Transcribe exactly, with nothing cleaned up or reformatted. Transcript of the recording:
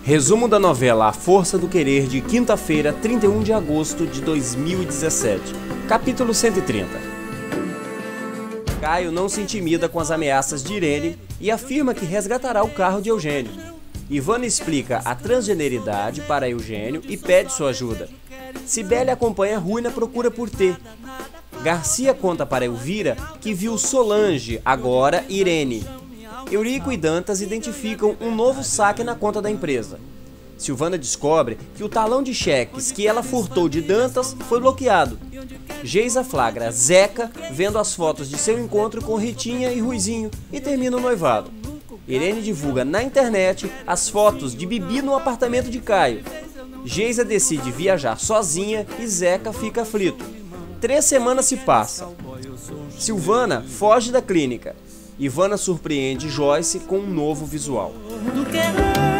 Resumo da novela A Força do Querer de quinta-feira, trinta e um de agosto de dois mil e dezessete. Capítulo cento e trinta. Caio não se intimida com as ameaças de Irene e afirma que resgatará o carro de Eugênio. Ivana explica a transgeneridade para Eugênio e pede sua ajuda. Cibele acompanha Rui na procura por T. Garcia conta para Elvira que viu Solange, agora Irene. Eurico e Dantas identificam um novo saque na conta da empresa. Silvana descobre que o talão de cheques que ela furtou de Dantas foi bloqueado. Geisa flagra Zeca vendo as fotos de seu encontro com Ritinha e Ruizinho e termina o noivado. Irene divulga na internet as fotos de Bibi no apartamento de Caio. Geisa decide viajar sozinha e Zeca fica aflito. Três semanas se passam. Silvana foge da clínica. Ivana surpreende Joyce com um novo visual.